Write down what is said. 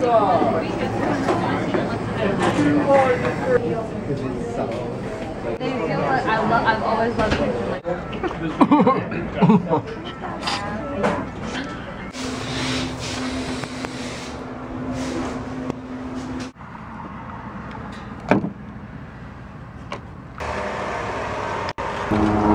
They feel like I've always loved pictures like that.